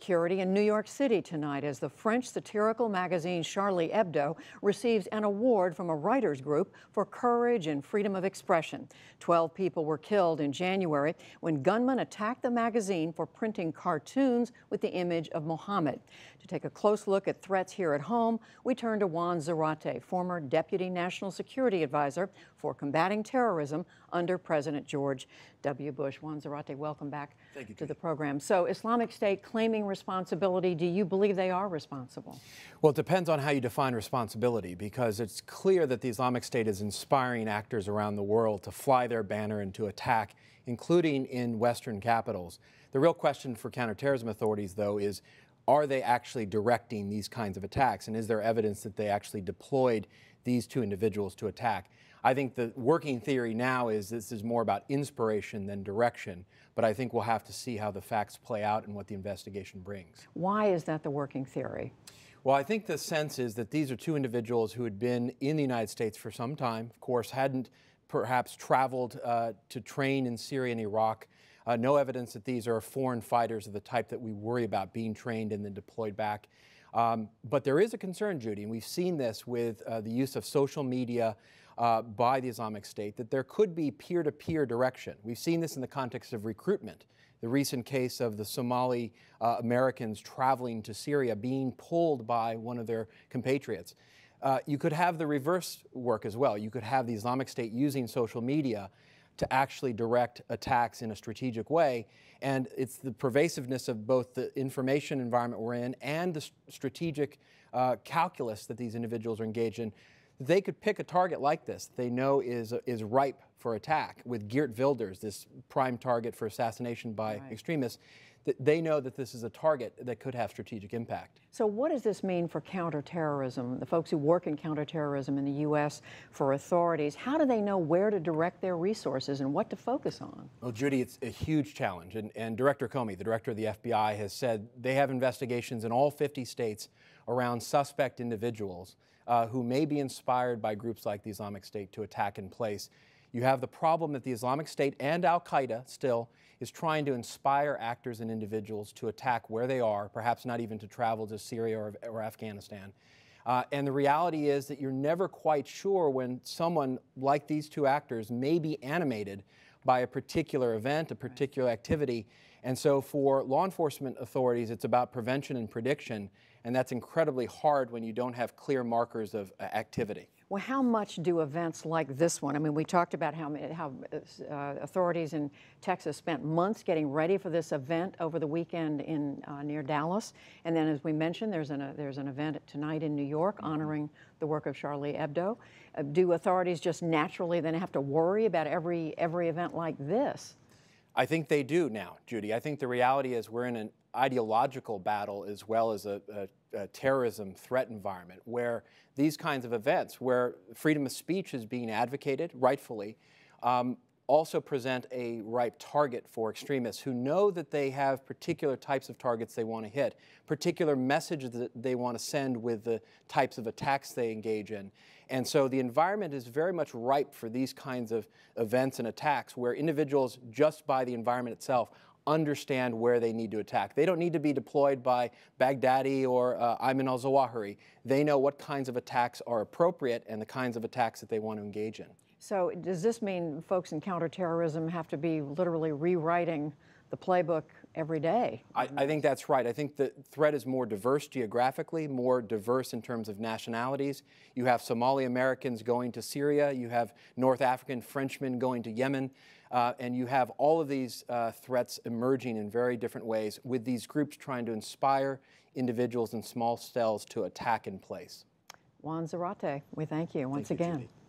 security in New York City tonight as the French satirical magazine Charlie Hebdo receives an award from a writers group for courage and freedom of expression. 12 people were killed in January when gunmen attacked the magazine for printing cartoons with the image of Muhammad. To take a close look at threats here at home, we turn to Juan Zarate, former Deputy National Security Advisor for combating terrorism under President George W. Bush. Juan Zarate, welcome back to the program. So Islamic State claiming responsibility. Do you believe they are responsible? Well, it depends on how you define responsibility, because it's clear that the Islamic State is inspiring actors around the world to fly their banner and to attack, including in Western capitals. The real question for counterterrorism authorities, though, is are they actually directing these kinds of attacks? And is there evidence that they actually deployed these two individuals to attack? I think the working theory now is this is more about inspiration than direction, but I think we'll have to see how the facts play out and what the investigation brings. Why is that the working theory? Well, I think the sense is that these are two individuals who had been in the United States for some time, of course, hadn't perhaps traveled to train in Syria and Iraq. No evidence that these are foreign fighters of the type that we worry about being trained and then deployed back. But there is a concern, Judy, and we've seen this with the use of social media by the Islamic State, that there could be peer-to-peer direction. We've seen this in the context of recruitment. The recent case of the Somali Americans traveling to Syria being pulled by one of their compatriots. You could have the reverse work as well. You could have the Islamic State using social media to actually direct attacks in a strategic way. And it's the pervasiveness of both the information environment we're in and the strategic calculus that these individuals are engaged in. They could pick a target like this they know is ripe for attack. With Geert Wilders, this prime target for assassination by extremists, they know that this is a target that could have strategic impact. So what does this mean for counterterrorism, the folks who work in counterterrorism in the U.S., for authorities? How do they know where to direct their resources and what to focus on? Well, Judy, it's a huge challenge. And Director Comey, the director of the FBI, has said they have investigations in all 50 states around suspect individuals who may be inspired by groups like the Islamic State to attack in place. You have the problem that the Islamic State and Al-Qaeda still is trying to inspire actors and individuals to attack where they are, perhaps not even to travel to Syria or Afghanistan. And the reality is that you're never quite sure when someone like these two actors may be animated by a particular event, a particular activity. And so for law enforcement authorities, it's about prevention and prediction, and that's incredibly hard when you don't have clear markers of activity. Well, how much do events like this one? I mean, we talked about how authorities in Texas spent months getting ready for this event over the weekend in near Dallas, and then, as we mentioned, there's an event tonight in New York honoring the work of Charlie Hebdo. Do authorities just naturally then have to worry about every event like this? I think they do now, Judy. I think the reality is we're in an ideological battle as well as a terrorism threat environment where these kinds of events, where freedom of speech is being advocated, rightfully, also present a ripe target for extremists who know that they have particular types of targets they want to hit, particular messages that they want to send with the types of attacks they engage in. And so the environment is very much ripe for these kinds of events and attacks where individuals, just by the environment itself, understand where they need to attack. They don't need to be deployed by Baghdadi or Ayman al-Zawahiri. They know what kinds of attacks are appropriate and the kinds of attacks that they want to engage in. So does this mean folks in counterterrorism have to be literally rewriting the playbook every day? I think that's right. I think the threat is more diverse geographically, more diverse in terms of nationalities. You have Somali Americans going to Syria, you have North African Frenchmen going to Yemen, and you have all of these threats emerging in very different ways, with these groups trying to inspire individuals in small cells to attack in place. Juan Zarate, we thank you once again. Judy.